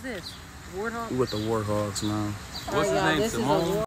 this? Warthog? We with the warthogs now. What's his name? Simone?